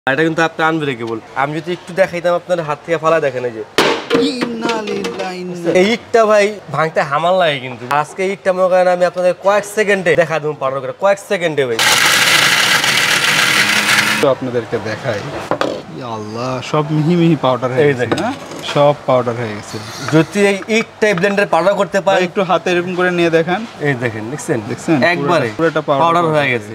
এটা কিন্তু আপনি আনব্রেকেবল। আমি যদি একটু দেখাইতাম আপনার হাত থেকে ফালা দেখেন এই যে এই ইটটা ভাই ভাঙতে হামাল লাগে কিন্তু আজকে ইটটা মনে করেন আমি আপনাদের কয়েক সেকেন্ডে দেখা দেবো পাউডার করে কয়েক সেকেন্ডে ভাই আপনাদেরকে দেখাই। আল্লাহ সব মিহি মিহি পাউডার হয়ে গেছে না, সব পাউডার হয়ে গেছে। যদি এই ইটটা ব্লেন্ডারে পাউডার করতে পারে একটু হাতে এরকম করে নিয়ে দেখান, এই দেখেন দেখছেন দেখছেন একবারে পুরোটা পাউডার হয়ে গেছে।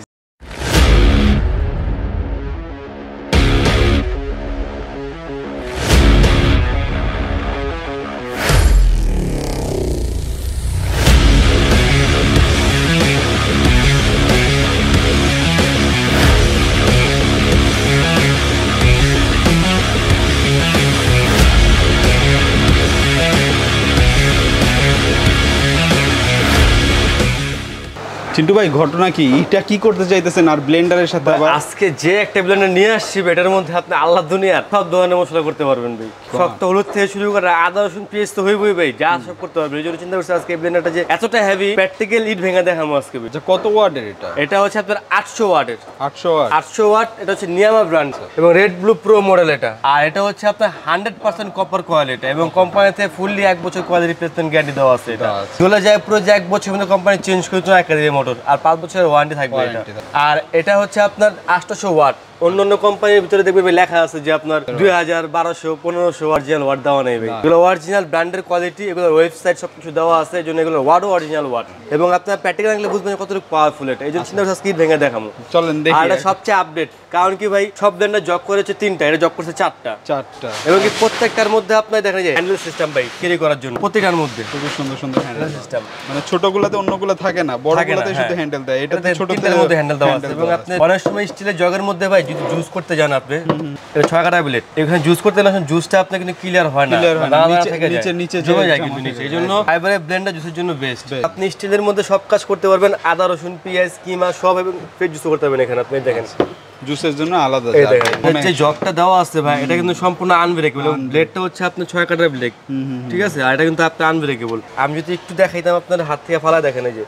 চিন্টু ভাই ঘটনা কি, এটা কি করতে চাইতেছেন আর ব্লেন্ডারের সাথে? আজকে যে একটা ব্লেন্ডার নিয়ে আসছি এটার মধ্যে আপনি আল্লাহ দুনিয়ার সব ধরনের মশলা করতে পারবেন ভাই। শক্ত হলুদ থেকে শুরু করে আদা রসুন পেঁয়াজ তো হইবই ভাই, যা সব করতে পারবেন। এই জন্য চিন্তা করছি আজকে ব্লেন্ডারটা যে এতটা হেভি প্র্যাকটিক্যাল ইট ভেঙে দেখাবো আজকে। কত ওয়াটের এটা? এটা হচ্ছে আপনার 800 ওয়াটের। 800 ওয়াট। এটা হচ্ছে নিয়ামা ব্র্যান্ড এবং রেড ব্লু প্রো মডেল এটা। আর এটা হচ্ছে আপনার 100% কপার কয়েল এটা, এবং কোম্পানিতে ফুললি 1 বছর কয়েল রিপ্লেসমেন্ট গ্যারান্টি দেওয়া আছে। এটা চলে যায় পুরো যে 1 বছর মধ্যে কোম্পানি চেঞ্জ করে তো একটা দিয়ে মোটর, আর 5 বছরের ওয়ারেন্টি থাকবে এটা। আর এটা হচ্ছে আপনার 800 ওয়াট। অন্যান্য কোম্পানির ভিতরে দেখবে লেখা আছে যে আপনার 2000 1200 1500 অরিজিনাল ওয়াট দেওয়া নেই ভাই। এগুলো অরিজিনাল ব্র্যান্ডের কোয়ালিটি, এগুলো ওয়েবসাইট সবকিছু দেওয়া আছে, এই জন্য এগুলো ওয়াটও অরিজিনাল ওয়াট। এবং আপনার প্র্যাকটিক্যাল দেখলে বুঝবেন কতটুকু পাওয়ারফুল এটা। এই জন্য চিন্তা করছি স্কিড ভেঙে দেখাবো, চলেন দেখি। আর এটা সবচেয়ে আপডেট, কারণ কি ভাই সব ব্র্যান্ডের জগ করেছে 3টা, এটা জগ করছে 4টা। এবং কি প্রত্যেকটার মধ্যে আপনার দেখা যায় হ্যান্ডেল সিস্টেম ভাই ক্যারি করার জন্য, প্রত্যেকটার মধ্যে খুব সুন্দর সুন্দর হ্যান্ডেল সিস্টেম। মানে ছোটগুলোতে অন্যগুলো থাকে না, বড়গুলোতে শুধু হ্যান্ডেল দেয়, এটাতে ছোটটার মধ্যে হ্যান্ডেল দেওয়া আছে। এবং আপনি অনেক সময় স্টিলের জগের মধ্যে ভাই যদি জুস করতে যান আপনি, এটা 6 কাটা ব্লেড, এখানে জুস করতে না জুসটা আপনি কিন্তু ক্লিয়ার হয় না, নিচে জমে যায় কিন্তু নিচে। এই জন্য ফাইবারের ব্লেন্ডার জুসের জন্য বেস্ট। আপনি স্টিলের মধ্যে সব কাজ করতে পারবেন, আদা রসুন পেঁয়াজ কিমা সব, এবং ফ্রেশ জুস করতে পারবেন এখানে। আপনি দেখেন জুসের জন্য আলাদা যে জগটা দেওয়া আছে ভাই, এটা কিন্তু সম্পূর্ণ আনব্রেকেবল। ব্লেডটা হচ্ছে আপনার 6 কাটার ব্লেড, ঠিক আছে? আর এটা কিন্তু আপনি আনব্রেকেবল। আমি যদি একটু দেখাইতাম আপনার হাত থেকে ফালা দেখেন এই যে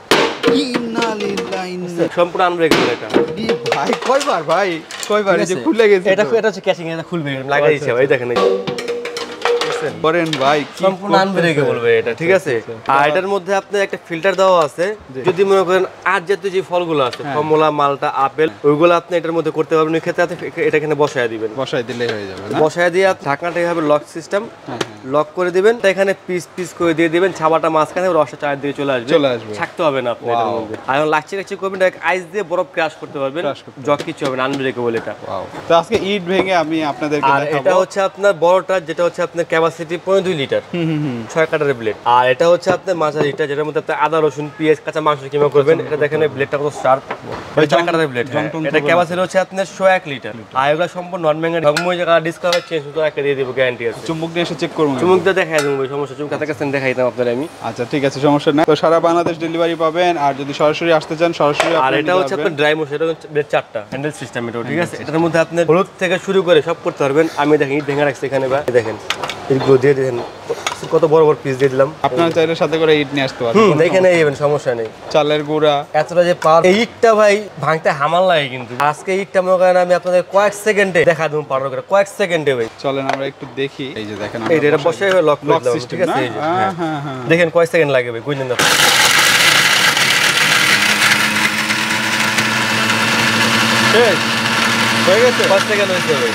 সম্পূর্ণ আনব্রেকেবল এটা। ভাই কয়বার এই যে খুলে গেছে, এটা হচ্ছে ক্যাচিং, এটা খুলবে লাগাইছে ভাই, দেখেন এই করেন ভাই সম্পূর্ণ আনব্রেকেবল ভাই এটা, ঠিক আছে? আর এটার মধ্যে আপনার একটা ফিল্টার দেওয়া আছে, যদি মনে করেন আজ জাতীয় যে ফলগুলো আছে কমলা মালটা আপেল ওইগুলো আপনি এটার মধ্যে করতে পারবেন। ওই ক্ষেত্রে এটা এখানে বসায় দিবেন, বসায় দিলেই হয়ে যাবে না? বসায় দিয়ে ঢাকনাটা হবে লক সিস্টেম, লক করে দিবেন। এখানে পিস পিস করে দিয়ে দিবেন, ছাবাটা মাঝখানে, রসটা চারদিকে চলে আসবে, থাকতে হবে না আপনি এটার মধ্যে। আর লাচ্ছি করবেন ডাইরেক্ট আইস দিয়ে বরফ ক্রাশ করতে পারবেন, জগ কিছু হবে না, আনব্রেকেবল এটা। তো আজকে ইট ভেঙে আমি আপনাদেরকে দেখাবো। আর এটা হচ্ছে আপনার বড়টা, যেটা হচ্ছে আপনার ক্যাপাসিটি 2.5 লিটার 6 কাটার ব্লেড। আর এটা হচ্ছে আপনার মাঝারিটা, যেটার মধ্যে আপনি আদা রসুন পেঁয়াজ কাঁচা মাংস কিমা করবেন। এটা দেখেন এই ব্লেডটা কত শার্প, 6 কাটার ব্লেড। এটা ক্যাপাসিটি হচ্ছে আপনার 101 লিটার। আর এগুলো সম্পূর্ণ নন ম্যাঙ্গেট, ঢকমই জায়গা ডিসকাভার চেঞ্জ তো একটা দিয়ে দেব, গ্যারান্টি আছে। চুম্বক নিয়ে এসে চেক করব, চুম্বক দিয়ে দেখাই দেবো ভাই, সমস্যা চুম্বক কাছে দেখাই দাম আপনাদের আমি। আচ্ছা ঠিক আছে, সমস্যা নাই। তো সারা বাংলাদেশ ডেলিভারি পাবেন, আর যদি সরাসরি আসতে চান সরাসরি। আর এটা হচ্ছে আপনার ড্রাই মোশন, এটা হচ্ছে ব্লেড 4টা হ্যান্ডেল সিস্টেম এটা, ঠিক আছে? এটার মধ্যে আপনি হলুদ থেকে শুরু করে সব করতে পারবেন। আমি দেখেন ইট ভেঙে রাখছি এখানে, বা দেখেন এইগুলো দিয়ে দেখেন কত বড় বড় পিস দিয়ে দিলাম। আপনারা চাইলে সাথে করে ইট নিয়ে আসতে পারবেন, দেখে নেই সমস্যা নেই। চালের গুঁড়া এতটা যে পাওয়ার, এই ইটটা ভাই ভাঙতে হামাল লাগে কিন্তু আজকে ইটটা মনে করেন আমি আপনাদের কয়েক সেকেন্ডে দেখা দেবো পাউডার করে, কয়েক সেকেন্ডে ভাই। চলেন আমরা একটু দেখি। এই যে দেখেন এটা বসে লক সিস্টেম, ঠিক আছে? দেখেন কয়েক সেকেন্ড লাগে ভাই, গুঞ্জন দেখেন হয়ে গেছে, 5 সেকেন্ড হয়েছে ভাই।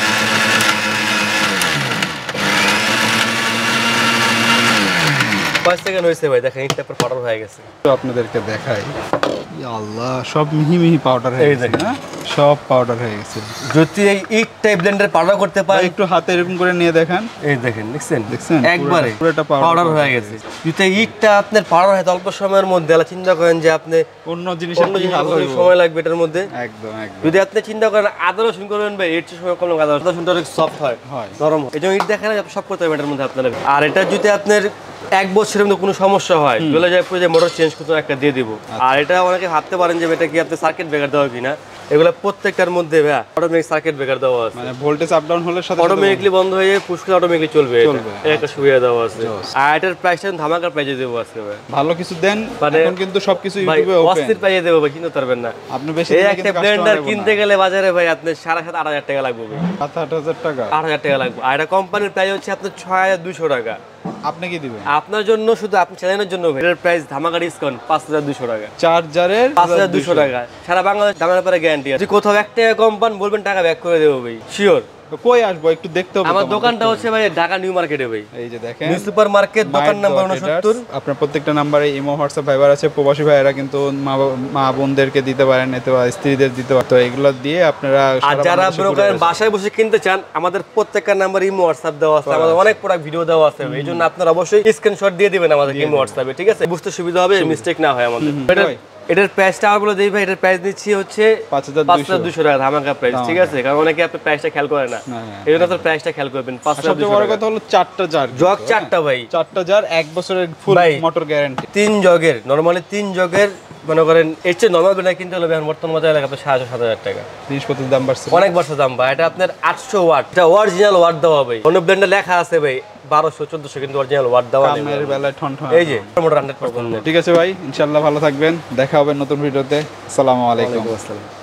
5 সেকেন্ড হয়েছে ভাই, দেখেন ইটটা পর পাউডার হয়ে গেছে। তো আপনাদেরকে দেখাই। আল্লাহ সব মিহি মিহি পাউডার হয়ে গেছে না, সব পাউডার হয়ে গেছে। যদি এই ইটটা ব্লেন্ডারে পাউডার করতে পারে, একটু হাতে এরকম করে নিয়ে দেখান, এই দেখেন দেখছেন একবারে পুরোটা পাউডার হয়ে গেছে। যদি ইটটা আপনার পাউডার হয় অল্প সময়ের মধ্যে, চিন্তা করেন যে আপনি অন্য জিনিস সময় লাগবে এটার মধ্যে। একদম যদি আপনি চিন্তা করেন আদা রসুন করবেন ভাই, এর সময় কম লাগে, আদা রসুনটা অনেক সফট হয়, নরম হয়। এই জন্য ইট দেখেন আপনি সব করতে পারবেন এটার মধ্যে আপনার। আর এটা যদি আপনার 1 বছরের মধ্যে কোনো সমস্যা হয়, চলে যায় পুরো যে মোটর চেঞ্জ করতে একটা দিয়ে দিব। আর এটা অনেকে ভাবতে পারেন যে এটা কি আপনি সার্কিট ব্রেকার দেওয়া কিনা, এগুলা প্রত্যেকটার মধ্যে ভাই অটোমেটিক সার্কিট ব্রেকার দেওয়া আছে, মানে ভোল্টেজ আপ ডাউন হলে সাথে অটোমেটিকলি বন্ধ হয়ে যাবে, পুশ করে অটোমেটিকলি চলবে, চলবে। এটা একটা সুবিধা দেওয়া আছে। আর এটার প্রাইসটা ধামাকা প্রাইসে দেবো আজকে ভাই, ভালো কিছু দেন, মানে এখন কিন্তু সবকিছু ভাই ইউটিউবে ওপেন, অস্থির প্রাইসে দেবো ভাই, কিনতে পারবেন না। আপনি বেশি এই দিলে একটা কিন্তু ব্লেন্ডার কাস্টমার কিনতে গেলে বাজারে ভাই আপনার 7,500-8,000 টাকা লাগবে ভাই, 7-8 হাজার টাকা, 8,000 টাকা লাগবে। আর এটা কোম্পানির প্রাইস হচ্ছে আপনার 6,200 টাকা। আপনি কি দিবেন? আপনার জন্য, শুধু আপনি চ্যানেলের জন্য ভাই, এটার প্রাইস ধামাকা ডিসকাউন্ট 5,200 টাকা, চার্জারের 5,200 টাকা, সারা বাংলাদেশ দামের পরে গ্যারান্টি আছে। যদি কোথাও 1 টাকা কম পান বলবেন, টাকা ব্যাক করে দেবো ভাই, শিওর। কই আসবো একটু দেখতে হবে? আমার দোকানটা হচ্ছে ভাই ঢাকা নিউ মার্কেটে ভাই, এই যে দেখেন নিউ সুপার মার্কেট, দোকান নাম্বার 69। আপনার প্রত্যেকটা নাম্বারে ইমো, হোয়াটসঅ্যাপ, ভাইবার আছে। প্রবাসী ভাইয়েরা কিন্তু মা বোনদেরকে দিতে পারেন, এতে স্ত্রীদের দিতে পারেন, তো এগুলো দিয়ে আপনারা আর যারা ব্রোকার বাসায় বসে কিনতে চান, আমাদের প্রত্যেকটা নাম্বার ইমো, হোয়াটসঅ্যাপ দেওয়া আছে, আমাদের অনেক প্রোডাক্ট ভিডিও দেওয়া আছে, এই জন্য আপনারা অবশ্যই স্ক্রিনশট দিয়ে দিবেন আমাদের ইমো, হোয়াটসঅ্যাপে, ঠিক আছে? বুঝতে সুবিধা হবে, মিস্টেক না হয় আমাদের। এটার প্রাইসটা আবার বলে দিই ভাই, এটার প্রাইস দিচ্ছি হচ্ছে 5,200 টাকা, ধামাকা প্রাইস, ঠিক আছে? কারণ অনেকে আপনার প্রাইসটা খেয়াল করে না, এই জন্য আপনার প্রাইসটা খেয়াল করবেন। 5,200 বড় টাকা। কথা হলো 4টা জার, জগ 4টা ভাই, 4টা জার, 1 বছরের ফুল ভাই, মোটর গ্যারান্টি। 3 জগের, নরমালি 3 জগের মনে করেন এর চেয়ে নরমাল ব্লেন্ডার কিনতে হলে এখন বর্তমান বাজারে লাগে আপনার 7,500-7,000 টাকা, জিনিসপত্রের দাম বাড়ছে, অনেক বছর দাম ভাই। এটা আপনার 800 ওয়াট, এটা অরিজিনাল ওয়াট দেওয়া ভাই, অন্য ব্লেন্ডার লেখা আছে ভাই 1200-1400, কিন্তু অরিজিনাল ওয়াট দেওয়া নেই। কামের বেলায় ঠন ঠন। এই যে মোটর 100%। ঠিক আছে ভাই, ইনশাআল্লাহ ভালো থাকবেন, দেখা হবে নতুন ভিডিওতে। আসসালামু আলাইকুম। আসসালাম।